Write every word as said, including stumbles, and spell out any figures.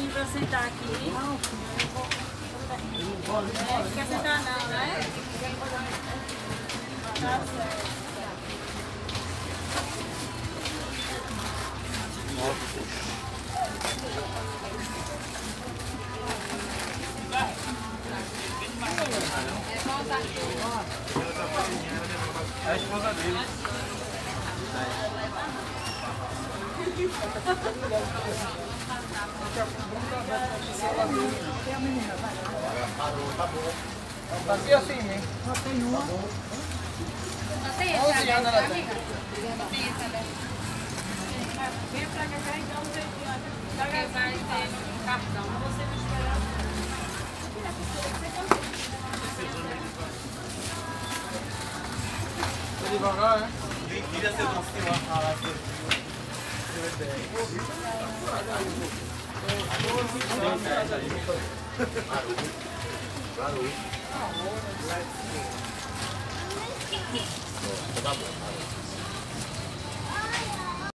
lugarzinho pra sentar aqui. Não, é, quer sentar não, né? Tá certo. É a esposa dele. Tem a menina, vai. Parou, tá bom. Aqui assim, hein? Só tem uma. Só tem essa, onze anos ela tem. Tem essa daí. Vem pra cá, já então, porque vai ter um cartão, você vai esperar. Tá devagar, né? Queria ser um senhor a falar aqui. Parou. Tá bom.